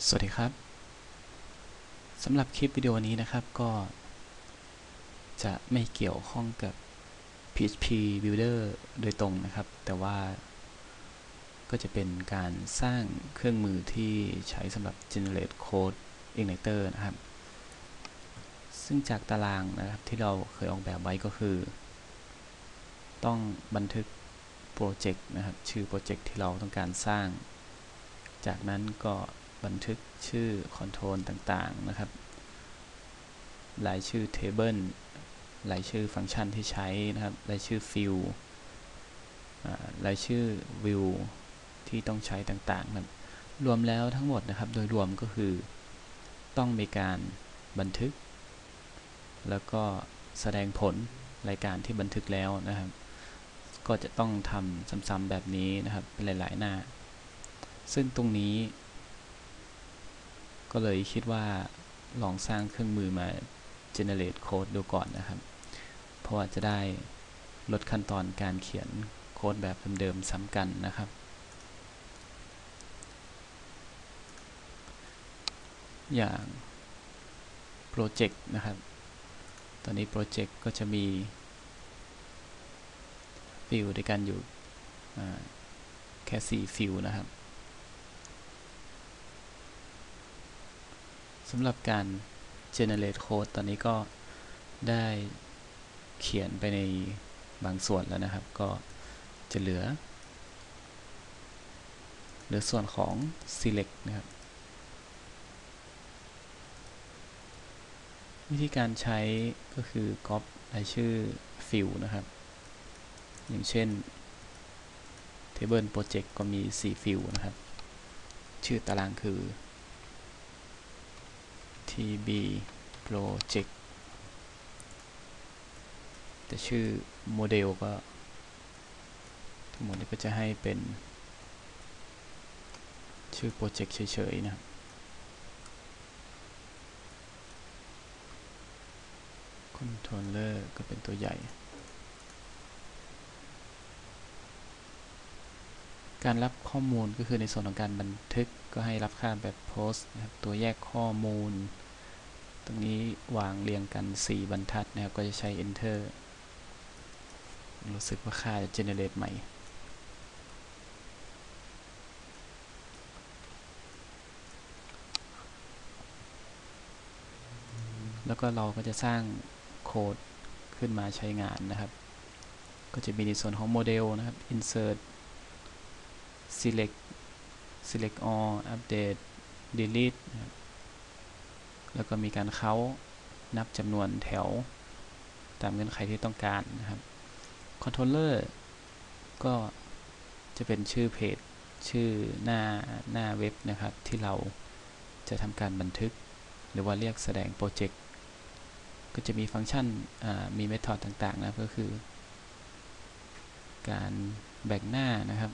สวัสดีครับสำหรับคลิปวิดีโอนี้นะครับก็จะไม่เกี่ยวข้องกับ PHP Builder โดยตรงนะครับแต่ว่าก็จะเป็นการสร้างเครื่องมือที่ใช้สำหรับ generate code igniter นะครับซึ่งจากตารางนะครับที่เราเคยออกแบบไว้ก็คือต้องบันทึกโปรเจกต์นะครับชื่อโปรเจกต์ที่เราต้องการสร้างจากนั้นก็บันทึกชื่อคอนโทรลต่างๆนะครับรายชื่อ table รายชื่อฟังก์ชันที่ใช้นะครับรายชื่อ field รายชื่อ view ที่ต้องใช้ต่างๆนะรวมแล้วทั้งหมดนะครับโดยรวมก็คือต้องมีการบันทึกแล้วก็แสดงผลรายการที่บันทึกแล้วนะครับก็จะต้องทำซ้ำๆแบบนี้นะครับเป็นหลายๆหน้าซึ่งตรงนี้ก็เลยคิดว่าลองสร้างเครื่องมือมา generate code ดูก่อนนะครับเพราะว่าจะได้ลดขั้นตอนการเขียนโค้ดแบบเดิมๆซ้ำกันนะครับอย่างโปรเจกต์นะครับตอนนี้โปรเจกต์ก็จะมีฟิลด้วยกันอยู่แค่4ฟิลนะครับสำหรับการ generate code ตอนนี้ก็ได้เขียนไปในบางส่วนแล้วนะครับก็จะเหลือส่วนของ select นะครับวิธีการใช้ก็คือ copy รายชื่อฟิลนะครับอย่างเช่น table project ก็มี4ฟิลนะครับชื่อตารางคือ tb project แต่ชื่อโมเดลก็ทั้งหมดนี้ก็จะให้เป็นชื่อโปรเจกต์เฉยๆนะครับ controller ก็เป็นตัวใหญ่การรับข้อมูลก็คือในส่วนของการบันทึกก็ให้รับค่าแบบ post นะครับตัวแยกข้อมูลตรงนี้วางเรียงกัน4บรรทัดนะครับก็จะใช้ enter รู้สึกว่าค่าจะ generate ใหม่แล้วก็เราก็จะสร้างโค้ดขึ้นมาใช้งานนะครับก็จะมีในส่วนของโมเดลนะครับ insert select all update delete นะครับแล้วก็มีการเค้านับจำนวนแถวตามเงื่อนไขที่ต้องการนะครับ controller ก็จะเป็นชื่อเพจชื่อหน้าเว็บนะครับที่เราจะทำการบันทึกหรือว่าเรียกแสดงโปรเจกต์ก็จะมีฟังก์ชันมีเมธอดต่างๆนะก็คือการแบ่งหน้านะครับ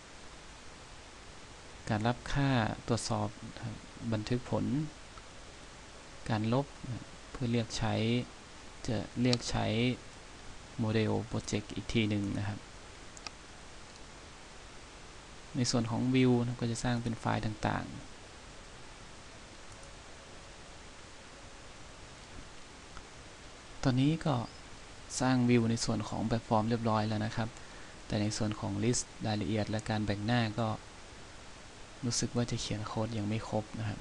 การรับค่าตรวจสอบบันทึกผลการลบเพื่อเรียกใช้จะเรียกใช้โมเดลโปรเจกต์อีกทีหนึ่งนะครับในส่วนของวิวนะก็จะสร้างเป็นไฟล์ต่างๆตอนนี้ก็สร้างวิวในส่วนของแบบฟอร์มเรียบร้อยแล้วนะครับแต่ในส่วนของ list รายละเอียดและการแบ่งหน้าก็รู้สึกว่าจะเขียนโค้ดยังไม่ครบนะครับ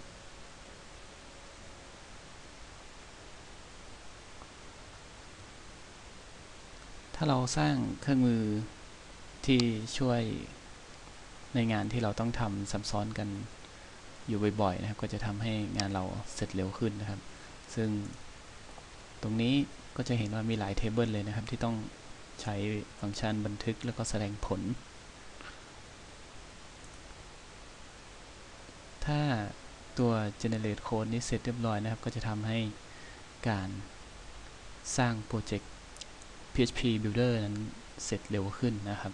ถ้าเราสร้างเครื่องมือที่ช่วยในงานที่เราต้องทำซับซ้อนกันอยู่บ่อยๆนะครับก็จะทำให้งานเราเสร็จเร็วขึ้นนะครับซึ่งตรงนี้ก็จะเห็นว่ามีหลายเทเบิลเลยนะครับที่ต้องใช้ฟังก์ชันบันทึกแล้วก็แสดงผลถ้าตัว generate code นี้เสร็จเรียบร้อยนะครับก็จะทำให้การสร้างโปรเจกต์ PHP Builder นั้นเสร็จเร็วขึ้นนะครับ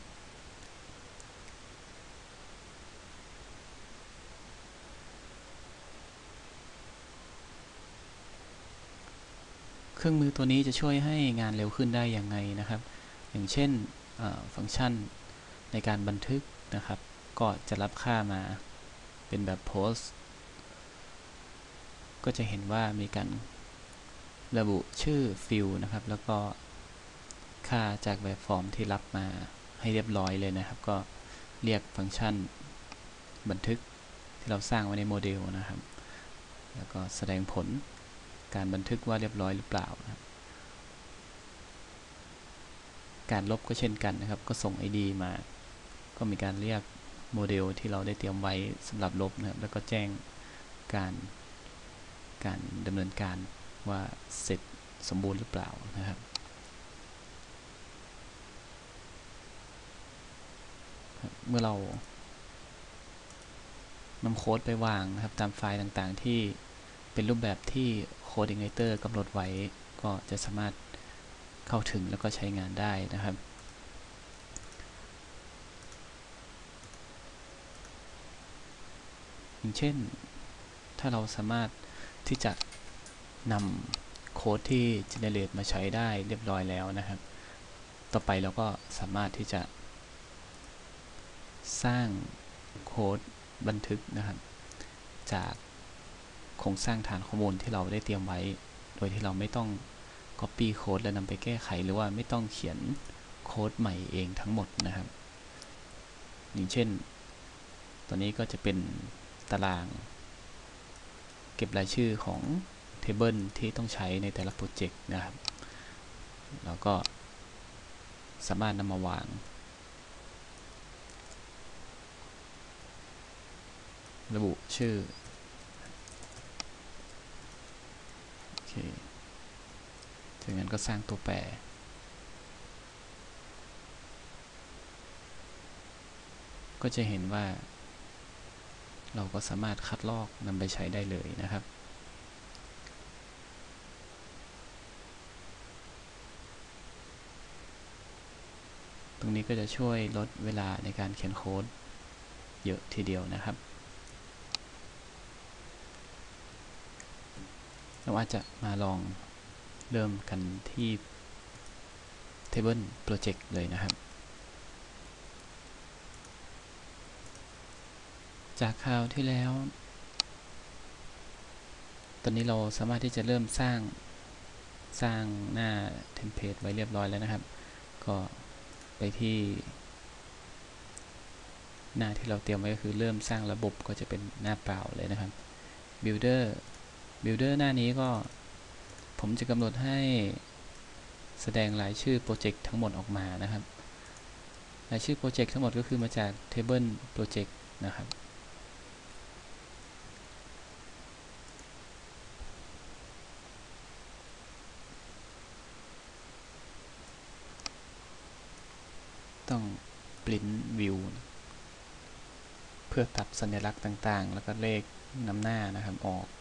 เครื่องมือตัวนี้จะช่วยให้งานเร็วขึ้นได้อย่างไงนะครับอย่างเช่นฟังก์ชันในการบันทึกนะครับก็จะรับค่ามาเป็นแบบ post ก็จะเห็นว่ามีการระบุชื่อฟิลนะครับแล้วก็ค่าจากแบบฟอร์มที่รับมาให้เรียบร้อยเลยนะครับก็เรียกฟังก์ชันบันทึกที่เราสร้างไว้ในโมเดลนะครับแล้วก็แสดงผลการบันทึกว่าเรียบร้อยหรือเปล่านะครับการลบก็เช่นกันนะครับก็ส่ง ID มาก็มีการเรียกโมเดลที่เราได้เตรียมไว้สำหรับลบนะครับแล้วก็แจ้งการดำเนินการว่าเสร็จสมบูรณ์หรือเปล่านะครับเมื่อเรานำโค้ดไปวางนะครับตามไฟล์ต่างๆที่เป็นรูปแบบที่ Coordinator กำหนดไว้ก็จะสามารถเข้าถึงแล้วก็ใช้งานได้นะครับอย่างเช่นถ้าเราสามารถที่จะนำโค้ดที่ generate มาใช้ได้เรียบร้อยแล้วนะครับต่อไปเราก็สามารถที่จะสร้างโค้ดบันทึกนะครับจากโครงสร้างฐานข้อมูลที่เราได้เตรียมไว้โดยที่เราไม่ต้อง copy โค้ดและนำไปแก้ไขหรือว่าไม่ต้องเขียนโค้ดใหม่เองทั้งหมดนะครับอย่างเช่นตัวนี้ก็จะเป็นตารางเก็บรายชื่อของเทเบิลที่ต้องใช้ในแต่ละโปรเจกต์นะครับแล้วก็สามารถนำมาวางระบุชื่อโอเคจากนั้นก็สร้างตัวแปรก็จะเห็นว่าเราก็สามารถคัดลอกนำไปใช้ได้เลยนะครับตรงนี้ก็จะช่วยลดเวลาในการเขียนโค้ดเยอะทีเดียวนะครับเราอาจจะมาลองเริ่มกันที่ Table Project เลยนะครับจากคราวที่แล้วตอนนี้เราสามารถที่จะเริ่มสร้างหน้าเทมเพลตไว้เรียบร้อยแล้วนะครับก็ไปที่หน้าที่เราเตรียมไว้ก็คือเริ่มสร้างระบบก็จะเป็นหน้าเปล่าเลยนะครับ Builder หน้านี้ก็ผมจะกำหนดให้แสดงรายชื่อโปรเจกต์ทั้งหมดออกมานะครับรายชื่อโปรเจกต์ทั้งหมดก็คือมาจาก Table Project นะครับต้อง Print View เพื่อตัดสัญลักษณ์ต่างๆแล้วก็เลขนำหน้านะครับออก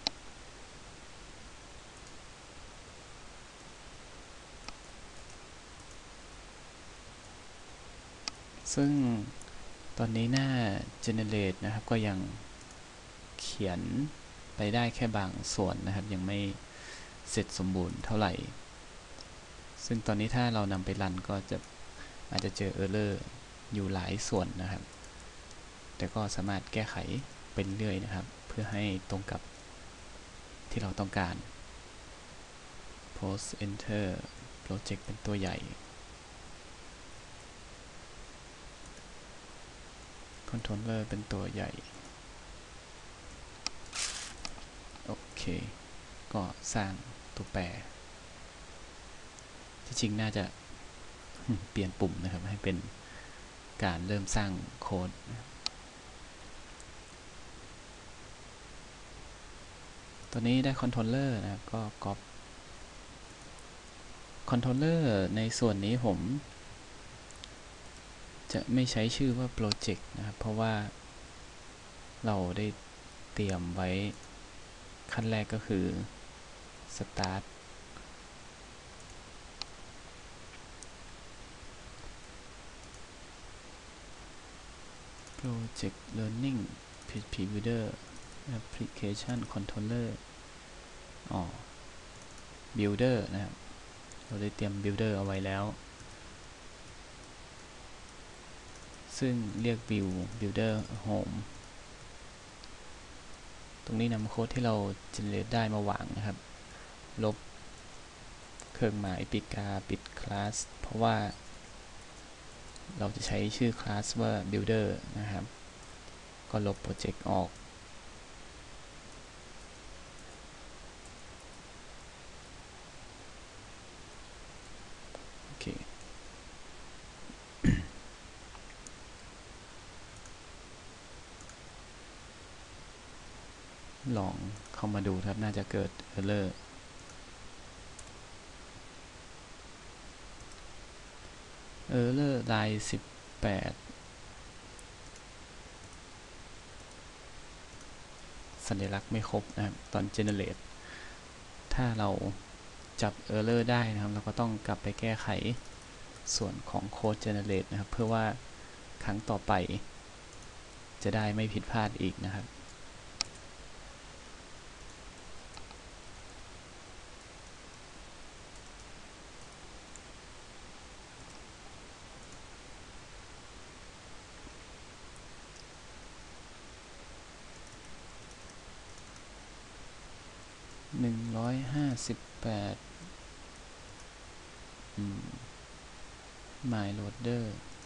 ซึ่งตอนนี้หน้า generate นะครับก็ยังเขียนไปได้แค่บางส่วนนะครับยังไม่เสร็จสมบูรณ์เท่าไหร่ซึ่งตอนนี้ถ้าเรานำไปรันก็อาจจะเจอ error อยู่หลายส่วนนะครับแต่ก็สามารถแก้ไขไปเรื่อยนะครับเพื่อให้ตรงกับที่เราต้องการ post enter project เป็นตัวใหญ่ controller เป็นตัวใหญ่โอเคก็สร้างตัวแปรที่จริงน่าจะเปลี่ยนปุ่มนะครับให้เป็นการเริ่มสร้างโค้ดตัวนี้ได้ controller นะครับก็ copy controller ในส่วนนี้ผมจะไม่ใช้ชื่อว่า project นะครับเพราะว่าเราได้เตรียมไว้ขั้นแรกก็คือ start project learning PHP builder application controller builder นะครับเราได้เตรียม builder เอาไว้แล้วซึ่งเรียก builder home ตตรงนี้นำโค้ดที่เรา generate ได้มาวางนะครับลบเครื่องหมายปีกาปิดคลาสเพราะว่าเราจะใช้ชื่อคลาสว่า builder นะครับก็ลบโปรเจกต์ออกโอเคลองเข้ามาดูครับน่าจะเกิด errorลาย18สัญลักษณ์ไม่ครบนะครับตอน generate ถ้าเราจับ error ได้นะครับเราก็ต้องกลับไปแก้ไขส่วนของโค้ด generate นะครับเพื่อว่าครั้งต่อไปจะได้ไม่ผิดพลาดอีกนะครับ158my loader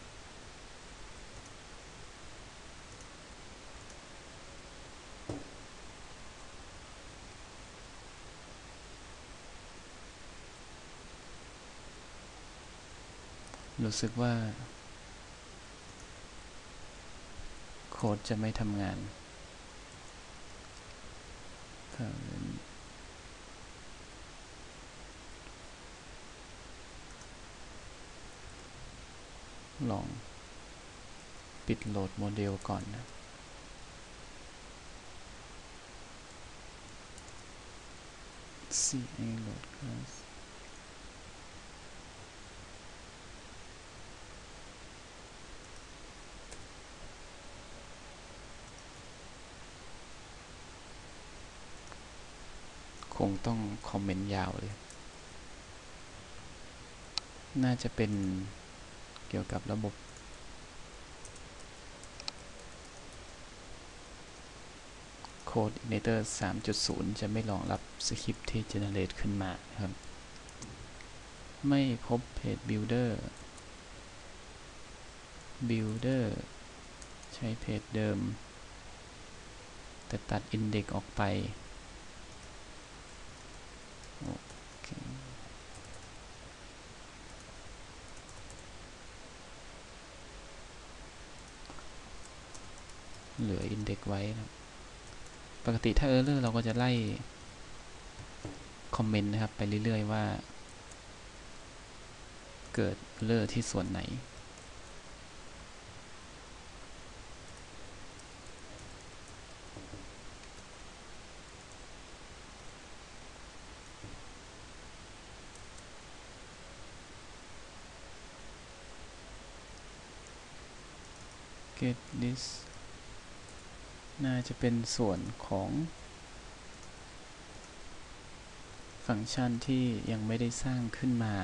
รู้สึกว่าโค้ดจะไม่ทำงานลองปิดโหลดโมเดลก่อนนะCA load class คงต้องคอมเมนต์ยาวเลยน่าจะเป็นเกี่ยวกับระบบ Code Editor 3.0 จะไม่รองรับสคริปต์ที่ generate ขึ้นมาครับไม่พบเพจ builder ใช้เพจเดิมแต่ตัด index ออกไปโอเคเหลือ index ไว้นะปกติถ้า error เราก็จะไล่คอมเมนต์นะครับไปเรื่อยๆว่าเกิด error ที่ส่วนไหนget this น่าจะเป็นส่วนของฟังก์ชันที่ยังไม่ได้สร้างขึ้นมา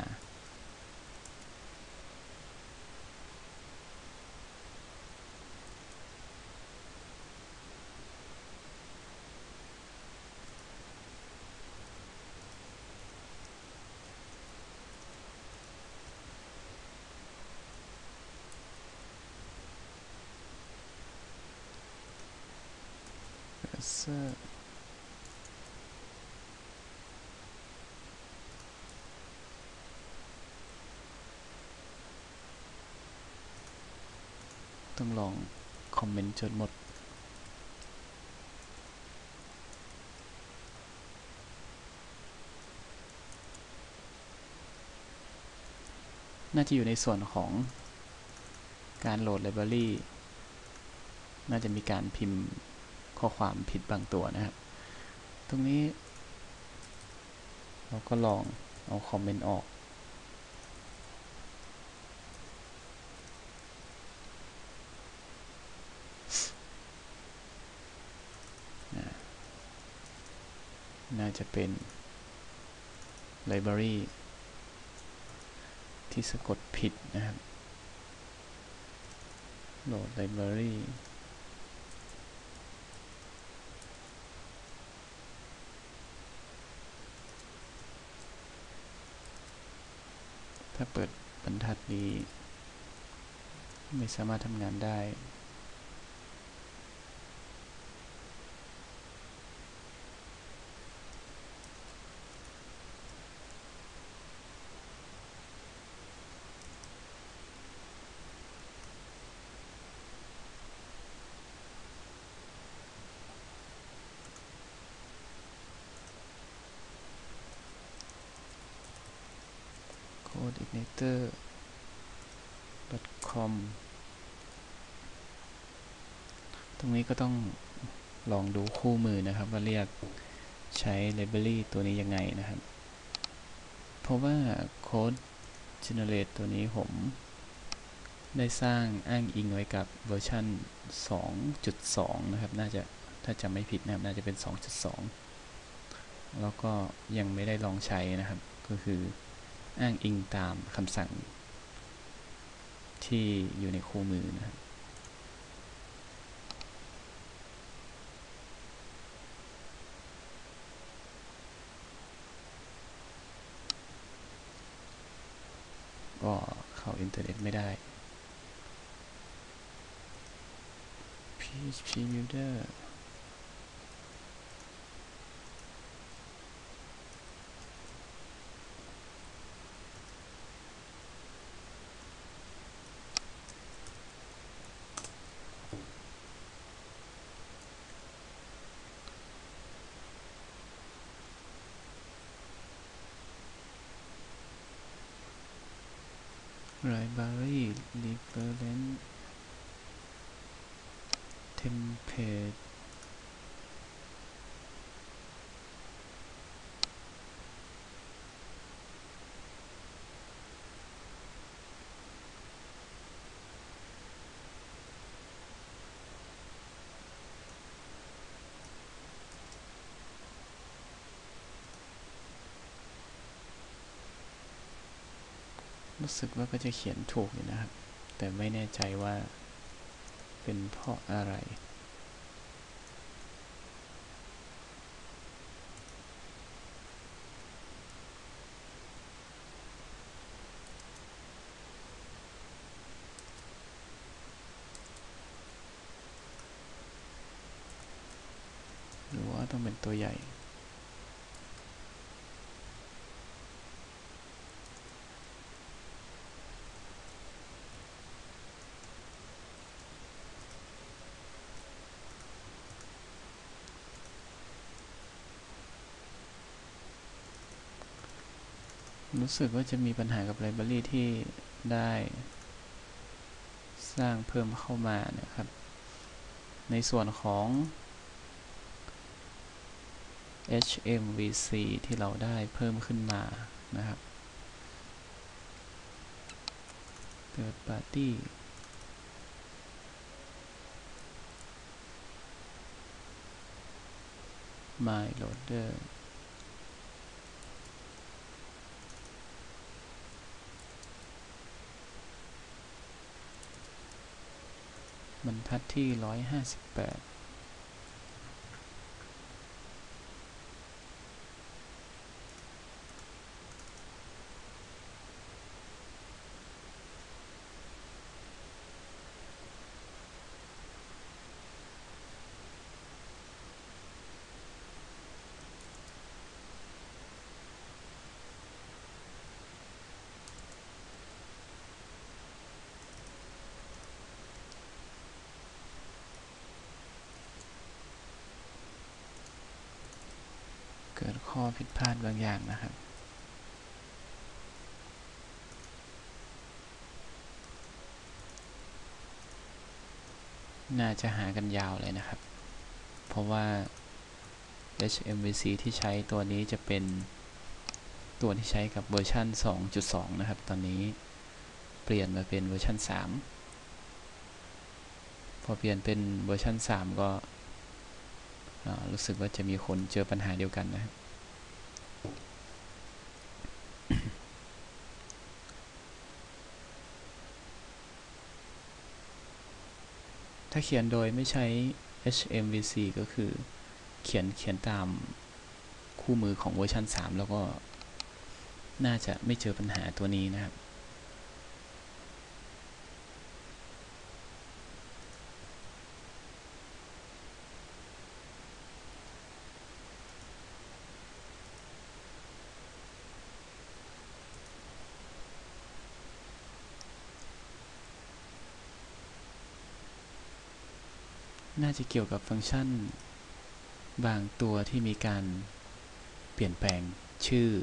ต้องลองคอมเมนต์จนหมดน่าจะอยู่ในส่วนของการโหลดไลบรารีน่าจะมีการพิมพ์ข้อความผิดบางตัวนะครับตรงนี้เราก็ลองเอาคอมเมนต์ออกน่าจะเป็นไลบรารีที่สะกดผิดนะครับโหลดไลบรารีถ้าเปิดบรรทัดนี้ไม่สามารถทำงานได้codeigniter.com ตรงนี้ก็ต้องลองดูคู่มือนะครับว่าเรียกใช้ library ตัวนี้ยังไงนะครับเพราะว่า code generate ตัวนี้ผมได้สร้างอ้างอิงไว้กับเวอร์ชัน 2.2 นะครับน่าจะถ้าจำไม่ผิดนะครับน่าจะเป็น 2.2 แล้วก็ยังไม่ได้ลองใช้นะครับก็คืออ้างอิงตามคำสั่งที่อยู่ในคู่มือนะครับก็เข้าอินเทอร์เน็ตไม่ได้ PHP Builder Library Reference Templateรู้สึกว่าก็จะเขียนถูกอยู่นะครับแต่ไม่แน่ใจว่าเป็นเพราะอะไรหรือว่าต้องเป็นตัวใหญ่รู้สึกว่าจะมีปัญหากับไลบรารีที่ได้สร้างเพิ่มเข้ามานะครับในส่วนของ HMVC ที่เราได้เพิ่มขึ้นมานะครับ Third Party MyLoader บรรทัดที่ 158เกิดข้อผิดพลาดบางอย่างนะครับน่าจะหากันยาวเลยนะครับเพราะว่า HMVC ที่ใช้ตัวนี้จะเป็นตัวที่ใช้กับเวอร์ชัน 2.2 นะครับตอนนี้เปลี่ยนมาเป็นเวอร์ชัน 3พอเปลี่ยนเป็นเวอร์ชัน 3 ก็รู้สึกว่าจะมีคนเจอปัญหาเดียวกันนะครับถ้าเขียนโดยไม่ใช้ HMVC ก็คือเขียนตามคู่มือของเวอร์ชัน 3 แล้วก็น่าจะไม่เจอปัญหาตัวนี้นะครับน่าจะเกี่ยวกับฟังก์ชันบางตัวที่มีการเปลี่ยนแปลงชื่อ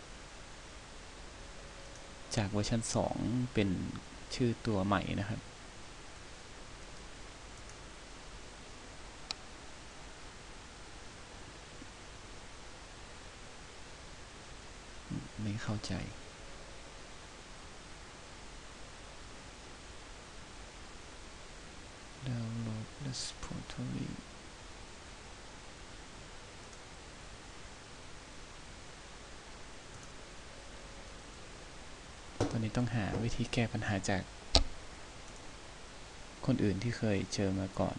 จากเวอร์ชัน2เป็นชื่อตัวใหม่นะครับไม่เข้าใจดาวน์โหลด repository ตอนนี้ต้องหาวิธีแก้ปัญหาจากคนอื่นที่เคยเจอมาก่อน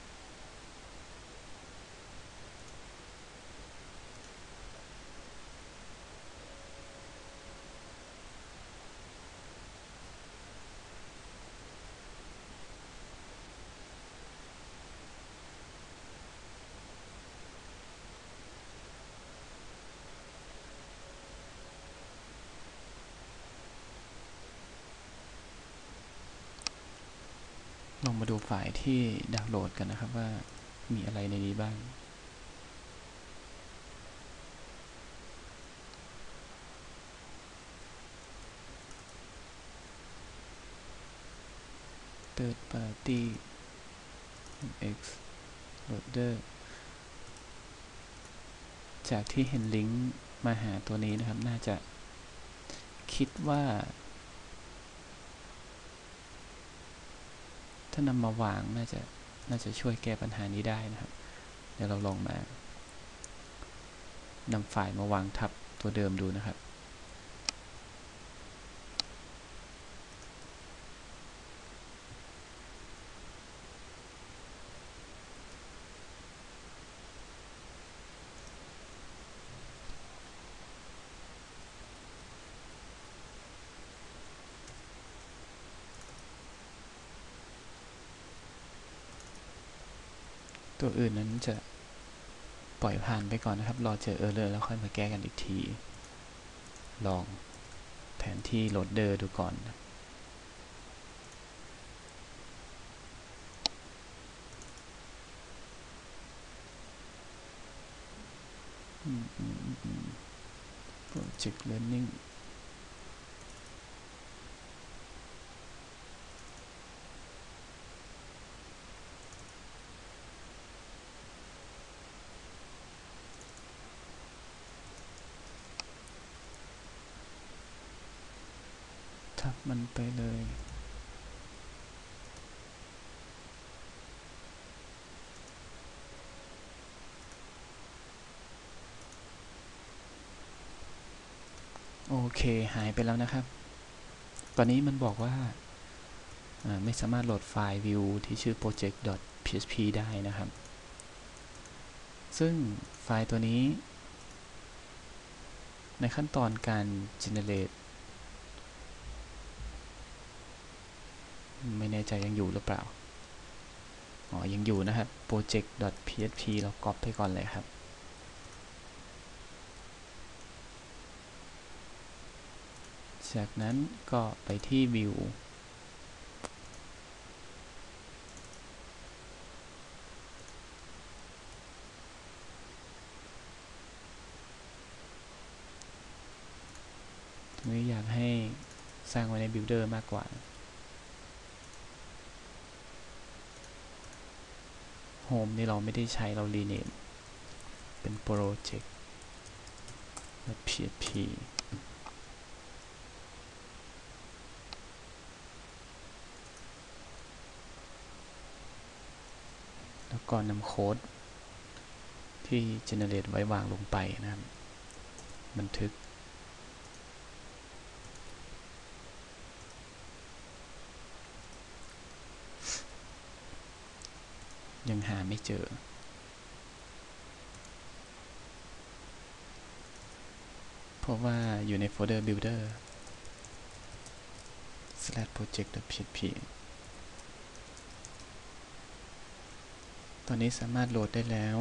ลองมาดูไฟล์ที่ดาวน์โหลดกันนะครับว่ามีอะไรในนี้บ้าง Third Party X Loader จากที่เห็นลิงก์มาหาตัวนี้นะครับน่าจะคิดว่าถ้านำมาวางน่าจะช่วยแก้ปัญหานี้ได้นะครับเดี๋ยวเราลองมานำไฟล์มาวางทับตัวเดิมดูนะครับตัวอื่นนั้นจะปล่อยผ่านไปก่อนนะครับรอเจอerrorแล้วค่อยมาแก้กันอีกทีลองแผนที่โหลดเดอร์ดูก่อนนะProject Learning ทับมันไปเลยโอเคหายไปแล้วนะครับตอนนี้มันบอกว่าไม่สามารถโหลดไฟล์ view ที่ชื่อ project.php ได้นะครับซึ่งไฟล์ตัวนี้ในขั้นตอนการ generate ไม่แน่ใจยังอยู่หรือเปล่ายังอยู่นะครับ project.php เราก๊อปไปก่อนเลยครับจากนั้นก็ไปที่ view ตรงนี้อยากให้สร้างไว้ใน builder มากกว่า home นี่เราไม่ได้ใช้เรา rename เป็น project.php แล้วก็นำโค้ดที่ generate ไว้วางลงไปนะครับบันทึกยังหาไม่เจอเพราะว่าอยู่ในโฟลเดอร์ builder /project.php ตอนนี้สามารถโหลดได้แล้ว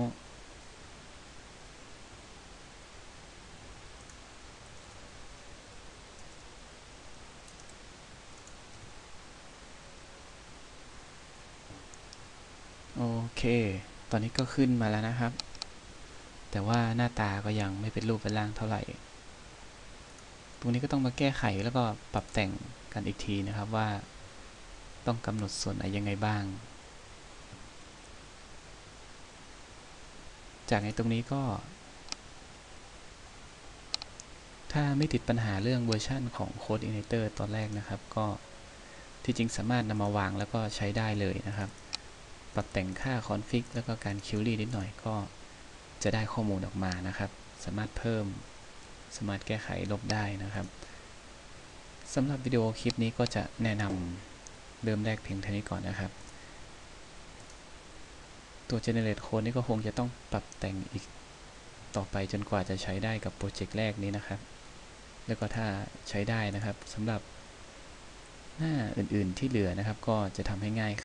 โอเคตอนนี้ก็ขึ้นมาแล้วนะครับแต่ว่าหน้าตาก็ยังไม่เป็นรูปเป็นร่างเท่าไหร่ตรงนี้ก็ต้องมาแก้ไขแล้วก็ปรับแต่งกันอีกทีนะครับว่าต้องกำหนดส่วนไหนยังไงบ้างจากในตรงนี้ก็ถ้าไม่ติดปัญหาเรื่องเวอร์ชันของ Code Igniter ตอนแรกนะครับก็ที่จริงสามารถนำมาวางแล้วก็ใช้ได้เลยนะครับปรับแต่งค่าคอนฟิกแล้วก็การคิวรี่นิดหน่อยก็จะได้ข้อมูลออกมานะครับสามารถเพิ่มสามารถแก้ไขลบได้นะครับสำหรับวิดีโอคลิปนี้ก็จะแนะนำเริ่มแรกเพียงเท่านี้ก่อนนะครับตัว Generate Code นี่ก็คงจะต้องปรับแต่งอีกต่อไปจนกว่าจะใช้ได้กับโปรเจกต์แรกนี้นะครับแล้วก็ถ้าใช้ได้นะครับสำหรับหน้าอื่นๆที่เหลือนะครับก็จะทำให้ง่าย